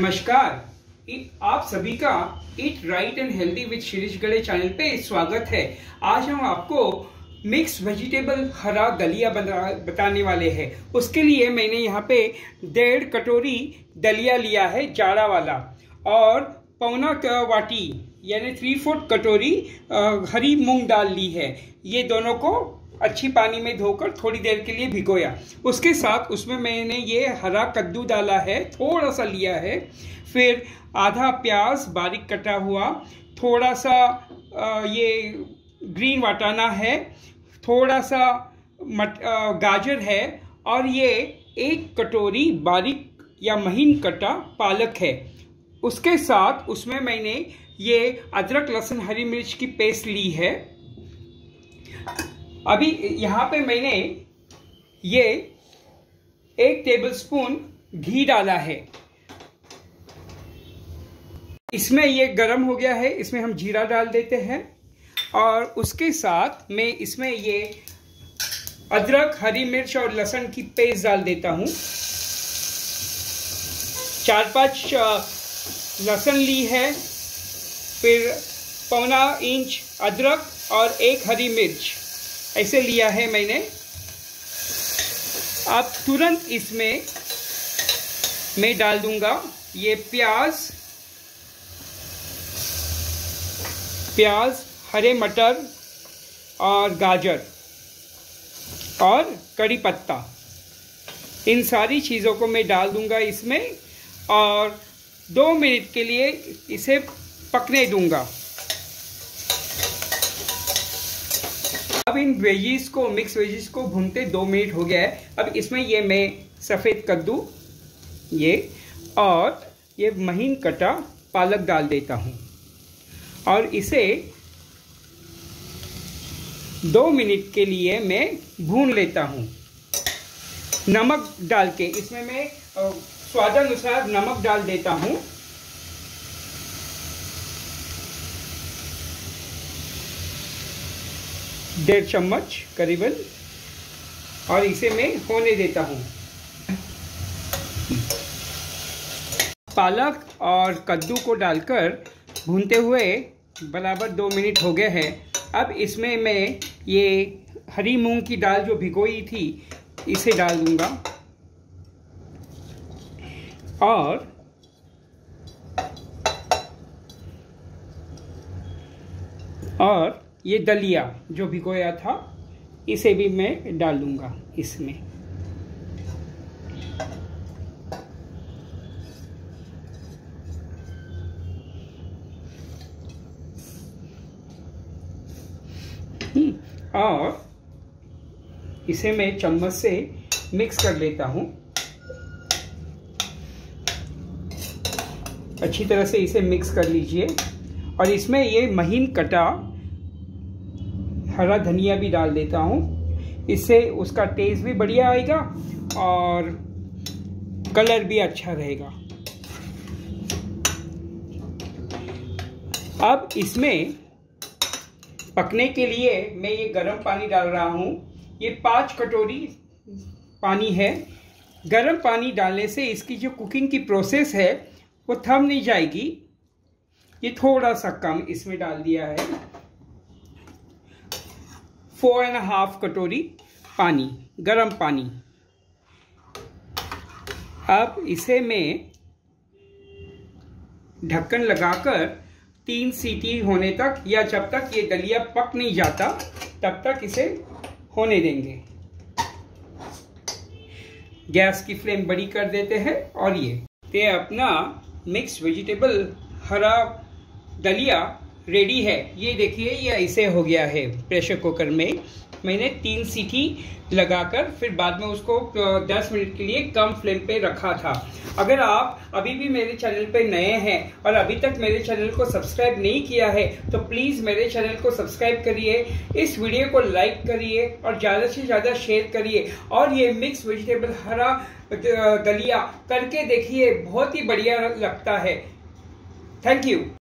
नमस्कार। आप सभी का eat right and healthy with Shirish Gade channel पे स्वागत है। आज हम आपको मिक्स वेजिटेबल हरा दलिया बताने वाले हैं। उसके लिए मैंने यहाँ पे 1.5 कटोरी दलिया लिया है जाड़ा वाला, और पौना वाटी यानी 3/4 कटोरी हरी मूंग दाल ली है। ये दोनों को अच्छी पानी में धोकर थोड़ी देर के लिए भिगोया। उसके साथ उसमें मैंने ये हरा कद्दू डाला है, थोड़ा सा लिया है। फिर आधा प्याज बारीक कटा हुआ, थोड़ा सा ये ग्रीन वाटाना है, थोड़ा सा गाजर है, और ये 1 कटोरी बारीक या महीन कटा पालक है। उसके साथ उसमें मैंने ये अदरक लहसुन हरी मिर्च की पेस्ट ली है। अभी यहाँ पे मैंने ये 1 टेबलस्पून घी डाला है। इसमें ये गरम हो गया है, इसमें हम जीरा डाल देते हैं, और उसके साथ मैं इसमें ये अदरक हरी मिर्च और लहसुन की पेस्ट डाल देता हूँ। 4-5 लहसुन ली है, फिर पौना इंच अदरक और 1 हरी मिर्च ऐसे लिया है मैंने। अब तुरंत इसमें मैं डाल दूंगा ये प्याज, हरे मटर और गाजर और कड़ी पत्ता। इन सारी चीज़ों को मैं डाल दूंगा इसमें, और 2 मिनट के लिए इसे पकने दूंगा। अब इन वेजीज को, मिक्स वेजीज को भूनते 2 मिनट हो गया है। अब इसमें ये मैं सफ़ेद कद्दू ये और ये महीन कटा पालक डाल देता हूँ, और इसे 2 मिनट के लिए मैं भून लेता हूँ। नमक डाल के इसमें मैं स्वादानुसार नमक डाल देता हूँ। डेढ़ चम्मच करीबन, और इसे मैं होने देता हूँ। पालक और कद्दू को डालकर भूनते हुए बराबर 2 मिनट हो गए हैं। अब इसमें मैं ये हरी मूंग की दाल जो भिगोई थी इसे डाल दूंगा, और ये दलिया जो भिगोया था इसे भी मैं डाल दूंगा इसमें। और इसे मैं चम्मच से मिक्स कर लेता हूं। अच्छी तरह से इसे मिक्स कर लीजिए, और इसमें ये महीन कटा हरा धनिया भी डाल देता हूँ। इससे उसका टेस्ट भी बढ़िया आएगा और कलर भी अच्छा रहेगा। अब इसमें पकने के लिए मैं ये गर्म पानी डाल रहा हूँ। ये 5 कटोरी पानी है। गर्म पानी डालने से इसकी जो कुकिंग की प्रोसेस है वो थम नहीं जाएगी। ये थोड़ा सा कम इसमें डाल दिया है। 4.5 कटोरी पानी, गर्म पानी। अब इसे मैं ढक्कन लगाकर 3 सीटी होने तक, या जब तक ये दलिया पक नहीं जाता तब तक इसे होने देंगे। गैस की फ्लेम बड़ी कर देते हैं, और ये अपना मिक्स वेजिटेबल हरा दलिया रेडी है। ये देखिए, ये ऐसे हो गया है। प्रेशर कुकर में मैंने 3 सीटी लगाकर फिर बाद में उसको 10 मिनट के लिए कम फ्लेम पे रखा था। अगर आप अभी भी मेरे चैनल पे नए हैं और अभी तक मेरे चैनल को सब्सक्राइब नहीं किया है तो प्लीज़ मेरे चैनल को सब्सक्राइब करिए, इस वीडियो को लाइक करिए और ज़्यादा से ज़्यादा शेयर करिए। और ये मिक्स वेजिटेबल हरा दलिया करके देखिए, बहुत ही बढ़िया लगता है। Thank you.